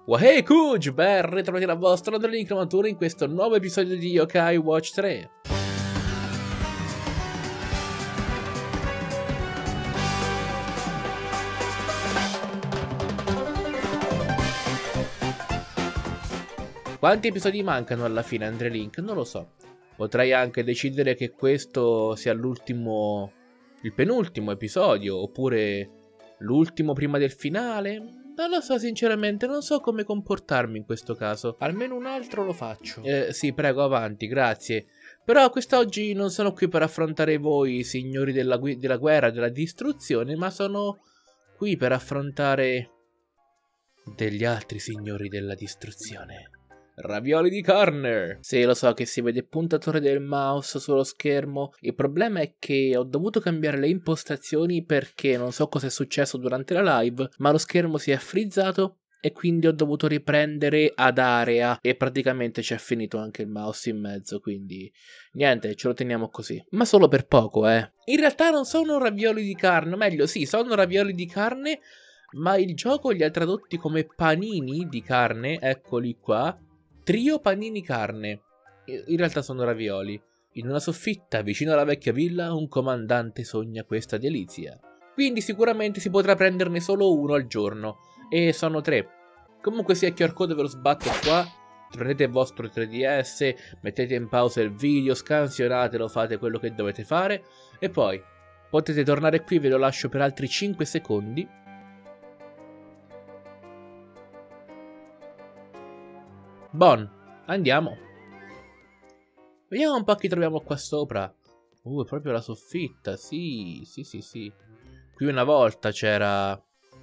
Wahey Kuj, ben ritrovati dal vostro Andrelink Cromatura in questo nuovo episodio di Yokai Watch 3. Quanti episodi mancano alla fine, Andrelink? Non lo so. Potrei anche decidere che questo sia l'ultimo, il penultimo episodio, oppure l'ultimo prima del finale. Non lo so, sinceramente, non so come comportarmi in questo caso. Almeno un altro lo faccio. Sì, prego, avanti, grazie. Però quest'oggi non sono qui per affrontare voi, signori della guerra, della distruzione, ma sono qui per affrontare degli altri signori della distruzione. Ravioli di carne! Sì, lo so che si vede il puntatore del mouse sullo schermo. Il problema è che ho dovuto cambiare le impostazioni perché non so cosa è successo durante la live, ma lo schermo si è frizzato e quindi ho dovuto riprendere ad area e praticamente ci è finito anche il mouse in mezzo, quindi niente, ce lo teniamo così. Ma solo per poco, In realtà non sono ravioli di carne, o meglio, sì, sono ravioli di carne, ma il gioco li ha tradotti come panini di carne, eccoli qua. Trio panini carne. In realtà sono ravioli. In una soffitta vicino alla vecchia villa un comandante sogna questa delizia. Quindi sicuramente si potrà prenderne solo uno al giorno. E sono 3. Comunque sia, il QR code ve lo sbatto qua. Prendete il vostro 3DS, mettete in pausa il video, scansionatelo, fate quello che dovete fare. E poi potete tornare qui, ve lo lascio per altri 5 secondi. Bon, andiamo. Vediamo un po' chi troviamo qua sopra. È proprio la soffitta, sì. Qui una volta c'era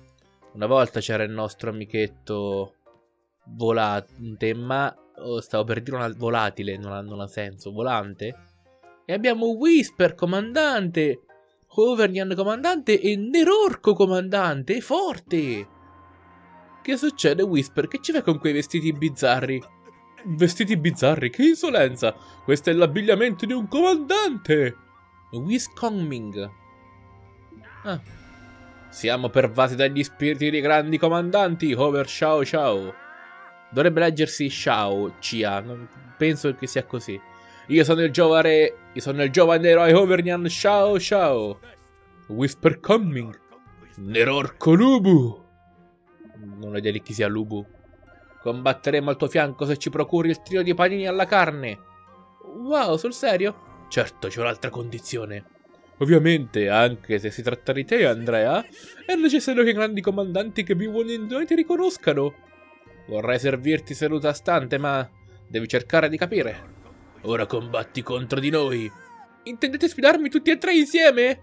il nostro amichetto volante, ma stavo per dire volatile, non ha senso, volante. E abbiamo Whisper comandante, Overnian comandante e Nerorco comandante, forte! Che succede, Whisper? Che ci fai con quei vestiti bizzarri? Vestiti bizzarri? Che insolenza! Questo è l'abbigliamento di un comandante! Wiscoming. Ah. Siamo pervasi dagli spiriti dei grandi comandanti, Over Shao Shao. Dovrebbe leggersi Shao, Cia. Penso che sia così. Io sono il giovane eroe Overnian Shao Shao. Whisper Coming. Nerorco Lubu. Non ho idea di chi sia Lubu. Combatteremo al tuo fianco se ci procuri il trio di panini alla carne. Wow, sul serio? Certo, c'è un'altra condizione. Ovviamente, anche se si tratta di te, Andrea, è necessario che i grandi comandanti che vivono in noi ti riconoscano. Vorrei servirti seduta stante, ma devi cercare di capire. Ora combatti contro di noi. Intendete sfidarmi tutti e 3 insieme?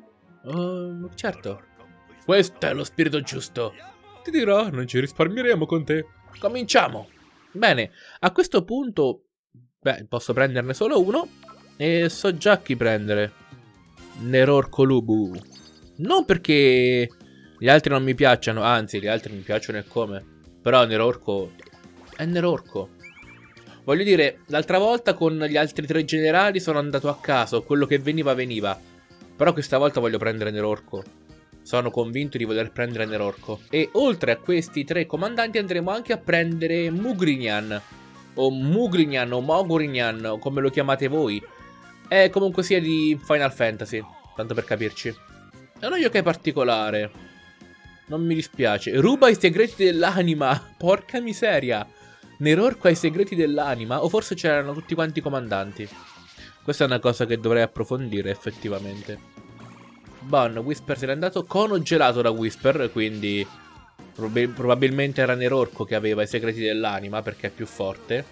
Certo. Questo è lo spirito giusto. Ti dirò, non ci risparmieremo con te. Cominciamo. Bene, a questo punto, posso prenderne solo uno. E so già chi prendere. Nerorco Lubu. Non perché gli altri non mi piacciono, anzi, gli altri mi piacciono e come. Però Nerorco è Nerorco. Voglio dire, l'altra volta con gli altri 3 generali sono andato a caso. Quello che veniva, veniva. Però questa volta voglio prendere Nerorco. Sono convinto di voler prendere Nerorco. E oltre a questi 3 comandanti andremo anche a prendere Mugrignan. O Mugrignan o Mogurignan, o come lo chiamate voi. È comunque sia di Final Fantasy, tanto per capirci. È uno yokai particolare. Non mi dispiace. Ruba i segreti dell'anima. Porca miseria. Nerorco ha i segreti dell'anima. O forse c'erano tutti quanti i comandanti. Questa è una cosa che dovrei approfondire effettivamente. Bon, Whisper se n'è andato. Cono gelato da Whisper, quindi probabilmente era Nerorco che aveva i segreti dell'anima perché è più forte.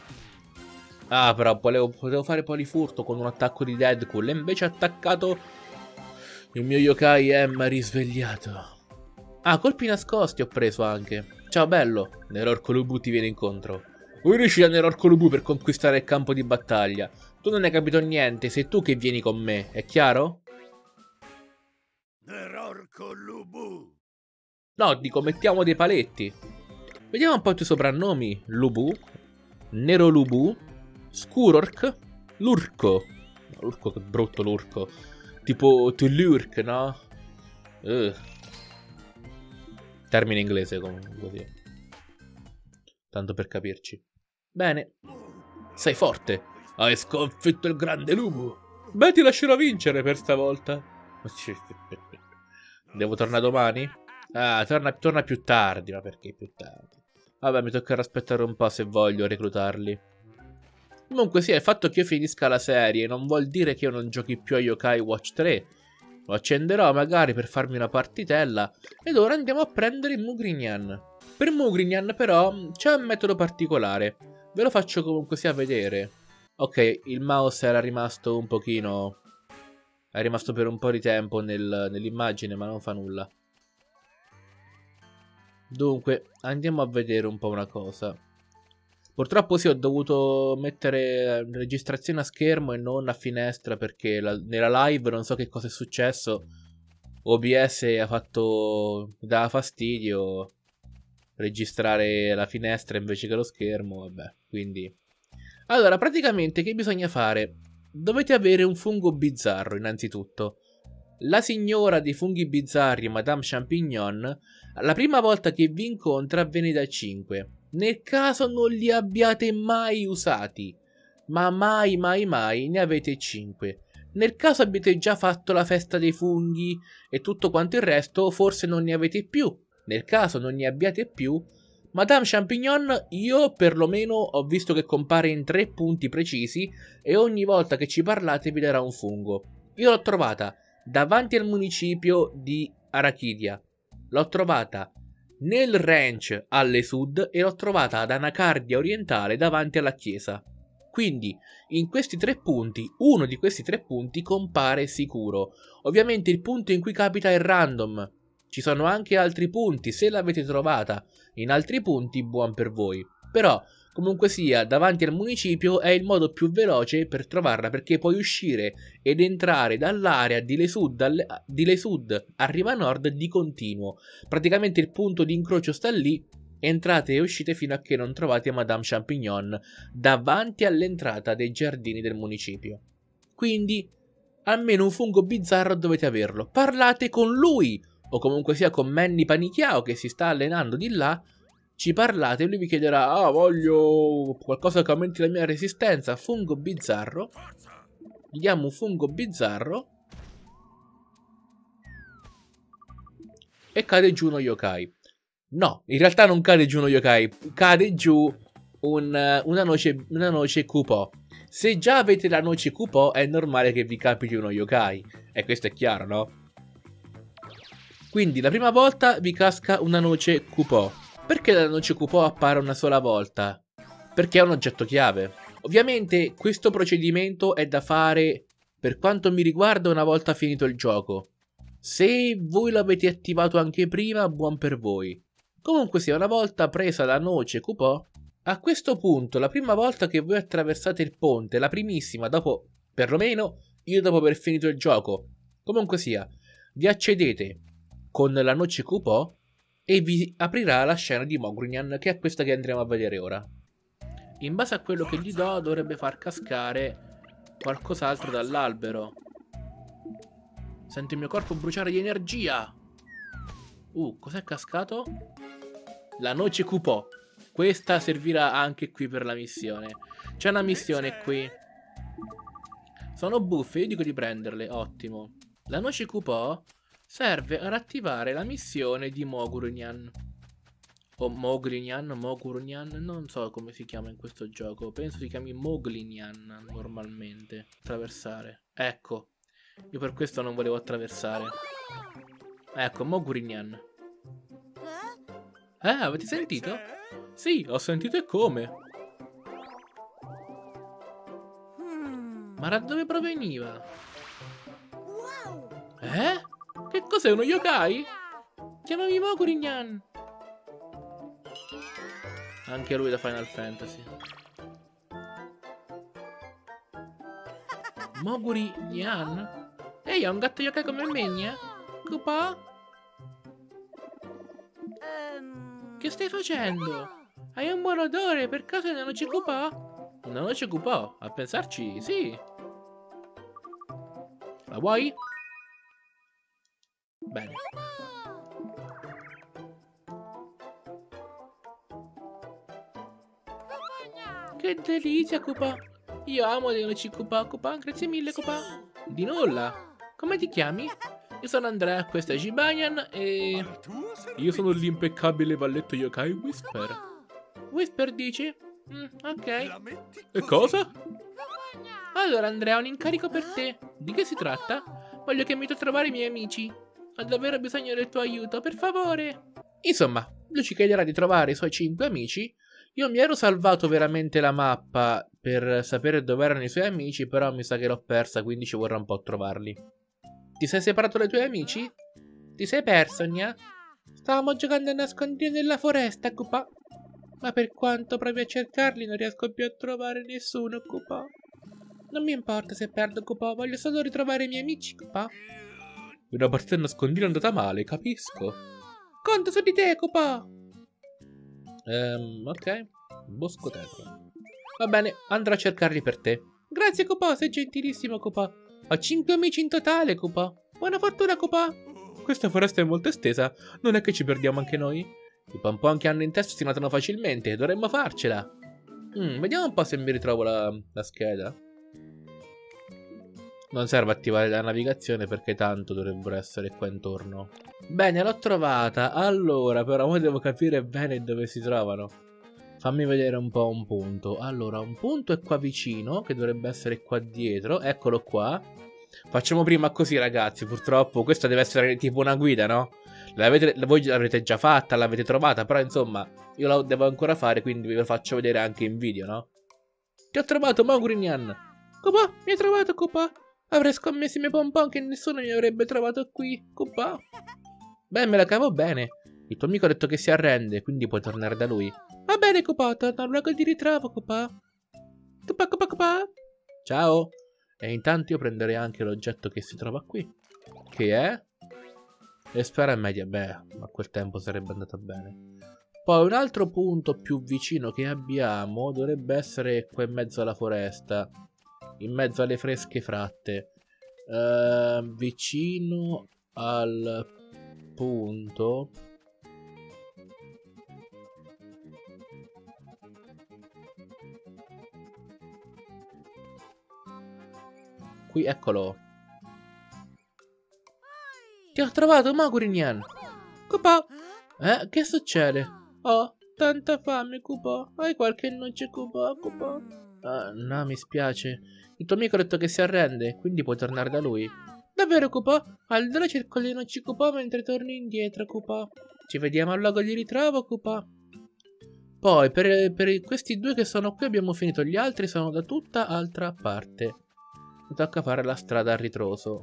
Ah, però potevo fare polifurto con un attacco di Deadpool e invece ha attaccato il mio yokai e mi ha risvegliato. Ah, colpi nascosti ho preso anche. Ciao bello, Nerorco Lubu ti viene incontro. Unisci a Nerorco Lubu per conquistare il campo di battaglia. Tu non hai capito niente, sei tu che vieni con me, è chiaro? Nerorco Lubu. No, dico, mettiamo dei paletti. Vediamo un po' i tuoi soprannomi. Lubu, Nero Lubu, Skurork, Lurco. Lurco, che brutto Lurco. Tipo Tulurk, no? Termine inglese comunque così. tanto per capirci. Bene. Sei forte. Hai sconfitto il grande lupo. Beh, ti lascerò vincere per stavolta. Devo tornare domani? Ah, torna più tardi. Ma perché più tardi? Vabbè, mi toccherà aspettare un po' se voglio reclutarli. Comunque sì, il fatto che io finisca la serie non vuol dire che io non giochi più a Yokai Watch 3. Lo accenderò magari per farmi una partitella. Ed ora andiamo a prendere il Mugrignan. Per Mugrignan però c'è un metodo particolare. Ve lo faccio comunque sia vedere. Ok, il mouse era rimasto un pochino... È rimasto per un po' di tempo nell'immagine, ma non fa nulla. Dunque, andiamo a vedere un po' una cosa. Purtroppo sì, ho dovuto mettere registrazione a schermo e non a finestra perché nella live non so che cosa è successo. OBS ha fatto... mi dava fastidio registrare la finestra invece che lo schermo, vabbè, quindi... Allora, praticamente che bisogna fare? Dovete avere un fungo bizzarro, innanzitutto. La signora dei funghi bizzarri, Madame Champignon, la prima volta che vi incontra avviene da 5. Nel caso non li abbiate mai usati, ma mai ne avete 5. Nel caso abbiate già fatto la festa dei funghi e tutto quanto il resto, forse non ne avete più. Nel caso non ne abbiate più, Madame Champignon io perlomeno ho visto che compare in 3 punti precisi e ogni volta che ci parlate vi darà un fungo. Io l'ho trovata davanti al municipio di Arachidia, l'ho trovata nel ranch alle sud e l'ho trovata ad Anacardia orientale davanti alla chiesa. Quindi in questi 3 punti, uno di questi 3 punti compare sicuro. Ovviamente il punto in cui capita è random. Ci sono anche altri punti, se l'avete trovata in altri punti buon per voi. Però comunque sia, davanti al municipio è il modo più veloce per trovarla perché puoi uscire ed entrare dall'area di Lesud a Riva Nord di continuo. Praticamente il punto di incrocio sta lì, entrate e uscite fino a che non trovate Madame Champignon davanti all'entrata dei giardini del municipio. Quindi, almeno un fungo bizzarro dovete averlo. Parlate con lui, o comunque sia con Manny Panichiao che si sta allenando di là. Ci parlate e lui vi chiederà: ah, voglio qualcosa che aumenti la mia resistenza. Fungo bizzarro. Gli diamo un fungo bizzarro e cade giù uno yokai. No, in realtà non cade giù uno yokai, cade giù una noce Kupo. Se già avete la noce Kupo è normale che vi capiti uno yokai. E questo è chiaro, no? Quindi la prima volta vi casca una noce Kupo. Perché la noce Kupo appare una sola volta? Perché è un oggetto chiave. Ovviamente questo procedimento è da fare, per quanto mi riguarda, una volta finito il gioco. Se voi l'avete attivato anche prima, buon per voi. Comunque sia, una volta presa la noce Kupo, a questo punto la prima volta che voi attraversate il ponte, la primissima, dopo, perlomeno, io dopo aver finito il gioco, comunque sia, vi accedete con la noce Kupo e vi aprirà la scena di Mogrignan, che è questa che andremo a vedere ora. In base a quello che gli do dovrebbe far cascare qualcos'altro dall'albero. Sento il mio corpo bruciare di energia. Cos'è cascato? La noce Kupo. Questa servirà anche qui per la missione. C'è una missione qui. Sono buffe, io dico di prenderle, ottimo. La noce Kupo serve ad attivare la missione di Mogrignan. O Mogrignan, non so come si chiama in questo gioco. Penso si chiami Mogrignan normalmente. Attraversare. Ecco. Io per questo non volevo attraversare. Ecco, Mogrignan. Avete sentito? Sì, ho sentito e come. Ma da dove proveniva? Che cos'è, uno yokai? Chiamami Mogrignan. Anche lui da Final Fantasy. Mogrignan? Ehi, è un gatto yokai come me, Kupo? Che stai facendo? Hai un buon odore, per caso è una noce Kupo? Una noce Kupo? A pensarci, sì. La vuoi? Bene. Che delizia, Cupa. Io amo le noci, Cupa. Cupa, grazie mille, Cupa. Di nulla. Come ti chiami? Io sono Andrea, questo è Jibanyan e... Io sono l'impeccabile valletto yokai Whisper. Whisper dici? Ok. E cosa? Allora Andrea, ho un incarico per te. Di che si tratta? Voglio che mi tu a trovare i miei amici. Ho davvero bisogno del tuo aiuto, per favore. Insomma, lui ci chiederà di trovare i suoi 5 amici. Io mi ero salvato veramente la mappa per sapere dove erano i suoi amici, però mi sa che l'ho persa, quindi ci vorrà un po' trovarli. Ti sei separato dai tuoi amici? Ti sei perso, Nia? Stavamo giocando a nascondino nella foresta, Cupa. Ma per quanto provi a cercarli, non riesco più a trovare nessuno, Cupa. Non mi importa se perdo, Cupa, voglio solo ritrovare i miei amici, Cupa. Una partita a nascondino è andata male, capisco. Conto su di te, Cupa. Ok. Boscoteca. Va bene, andrò a cercarli per te. Grazie, Cupa, sei gentilissimo, Cupa. Ho 5 amici in totale, Cupa. Buona fortuna, Cupa. Questa foresta è molto estesa, non è che ci perdiamo anche noi? I pompon che hanno in testa si notano facilmente, dovremmo farcela. Vediamo un po' se mi ritrovo la scheda. Non serve attivare la navigazione perché tanto dovrebbero essere qua intorno. Bene, l'ho trovata. Allora, però ora devo capire bene dove si trovano. Fammi vedere un po' un punto. Allora, un punto è qua vicino, che dovrebbe essere qua dietro. Eccolo qua. Facciamo prima così, ragazzi. Purtroppo questa deve essere tipo una guida, no? Voi l'avrete già fatta, l'avete trovata, però insomma, io la devo ancora fare, quindi ve lo faccio vedere anche in video, no? Ti ho trovato, Mogrinyan. Copa, mi hai trovato, Copa? Avrei scommesso i miei pompon che nessuno mi avrebbe trovato qui, Copa. Beh, me la cavo bene. Il tuo amico ha detto che si arrende, quindi puoi tornare da lui. Va bene, Copa, torno al luogo di ritrovo, Copa. Copa, Copa, Copa. Ciao. E intanto io prenderei anche l'oggetto che si trova qui. Che è? E spera media. Beh, a quel tempo sarebbe andata bene. Poi un altro punto più vicino che abbiamo dovrebbe essere qua in mezzo alla foresta. In mezzo alle fresche fratte. Vicino al punto... Qui, eccolo. Ti ho trovato, Mogrinyan. Cupa. Che succede? Ho tanta fame, Cupa. Hai qualche noce, Cupa? Cupa? No, mi spiace. Il tuo amico ha detto che si arrende, quindi puoi tornare da lui. Davvero, Cupa? Allora cerco le noci, Cupa, mentre torni indietro, Cupa. Ci vediamo al luogo di ritrovo, Cupa. Poi, per questi due che sono qui abbiamo finito. Gli altri sono da tutta altra parte. Mi tocca fare la strada a ritroso.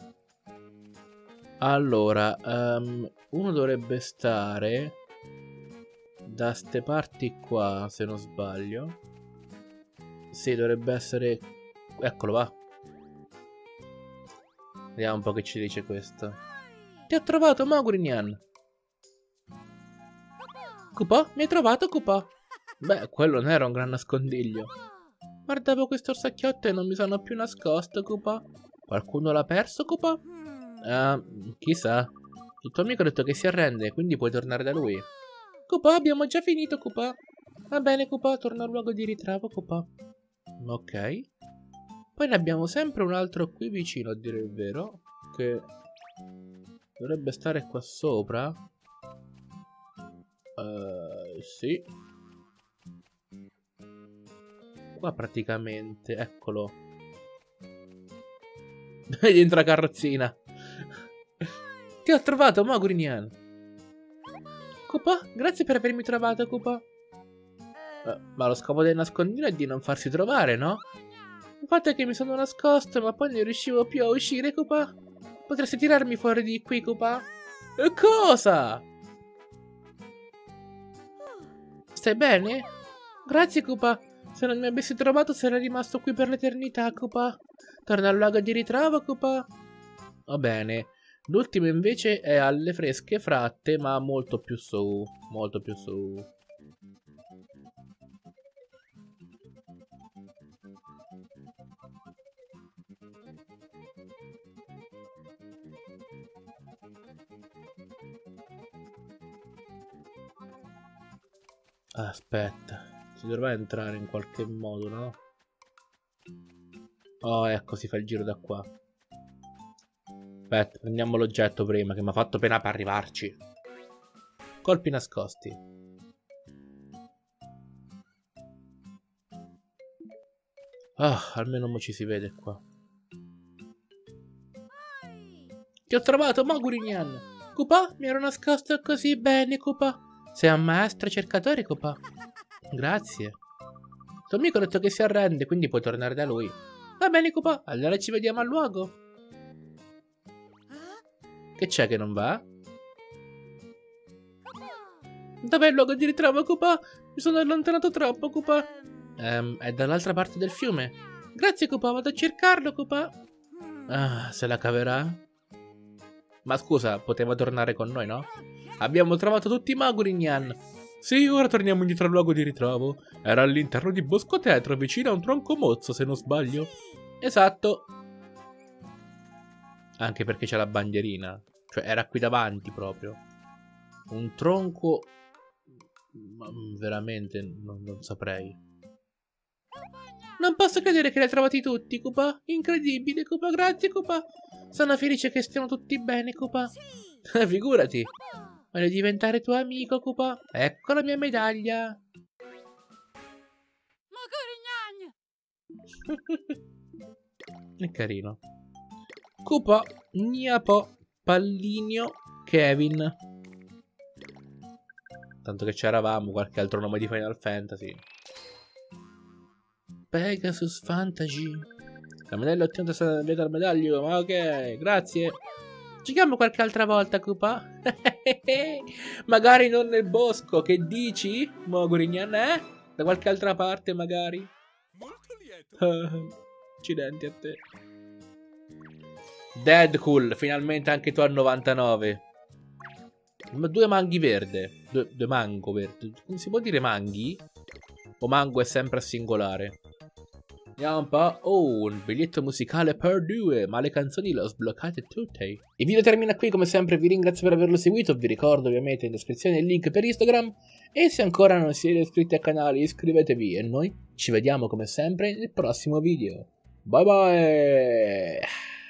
Allora, uno dovrebbe stare da ste parti qua, se non sbaglio. Sì, dovrebbe essere... Eccolo, va. Vediamo un po' che ci dice questo. Ti ho trovato, Mogrinyan. Cupa? Mi hai trovato, Cupa? Beh, quello non era un gran nascondiglio. Guardavo questo orsacchiotto e non mi sono più nascosto, Cupa. Qualcuno l'ha perso, Cupa? Chissà. Il tuo amico ha detto che si arrende, quindi puoi tornare da lui. Cupa, abbiamo già finito, Cupa. Va bene, Cupa, torno al luogo di ritrovo, Cupa. Ok. Poi ne abbiamo sempre un altro qui vicino, a dire il vero, che dovrebbe stare qua sopra. Sì. Qua praticamente, eccolo. Dentro la carrozzina. Ti ho trovato, Mogrinyan. Cupa, grazie per avermi trovato, Cupa. Ma lo scopo del nascondino è di non farsi trovare, no? Il fatto è che mi sono nascosto, ma poi non riuscivo più a uscire, Cupa. Potresti tirarmi fuori di qui, Cupa? Cosa? Stai bene? Grazie, Cupa. Se non mi avessi trovato sarei rimasto qui per l'eternità, Cupa. Torna al luogo di ritrovo, Cupa. Va bene. L'ultimo invece è alle fresche fratte, ma molto più su. Molto più su. Aspetta. Si dovrà entrare in qualche modo, no? Oh, ecco, si fa il giro da qua. Aspetta, prendiamo l'oggetto prima, che mi ha fatto pena per arrivarci. Colpi nascosti. Ah, almeno mo ci si vede qua. Ti ho trovato, Mogurignan. Koopa, mi ero nascosto così bene, Koopa. Sei un maestro cercatore, Koopa. Grazie. Tuo amico ha detto che si arrende, quindi puoi tornare da lui. Va bene, Koopa, allora ci vediamo al luogo. Che c'è che non va? Dov'è il luogo di ritrovo, Koopa? Mi sono allontanato troppo, Koopa. È dall'altra parte del fiume. Grazie, Koopa, vado a cercarlo, Koopa. Ah, se la caverà? Ma scusa, poteva tornare con noi, no? Abbiamo trovato tutti i Mogurignan. Sì, ora torniamo indietro al luogo di ritrovo. Era all'interno di Bosco Tetro, vicino a un tronco mozzo, se non sbaglio. Esatto. Anche perché c'è la bandierina. Cioè, era qui davanti proprio. Un tronco... Ma veramente non saprei. Non posso credere che li hai trovati tutti, Koopa. Incredibile, Koopa. Grazie, Koopa. Sono felice che stiamo tutti bene, Koopa. Figurati. Voglio diventare tuo amico, Koopa. Ecco la mia medaglia. È carino. Koopa, Niapo, Pallinio, Kevin. Tanto che c'eravamo, qualche altro nome di Final Fantasy. Pegasus Fantasy. Camminello ottenuto dal medaglio. Ma ok, grazie. Giochiamo qualche altra volta, Koopa. Magari non nel bosco, che dici? Mogurignan, eh? Da qualche altra parte, magari. Molto lieto. Accidenti a te. Deadcool, finalmente anche tu al 99. Ma due manghi verde. Due mango verde. Come si può dire manghi? O mango è sempre a singolare? Vediamo un po'. Oh, un biglietto musicale per due, ma le canzoni le ho sbloccate tutte. Il video termina qui, come sempre vi ringrazio per averlo seguito, vi ricordo ovviamente in descrizione il link per Instagram e se ancora non siete iscritti al canale iscrivetevi e noi ci vediamo come sempre nel prossimo video. Bye bye!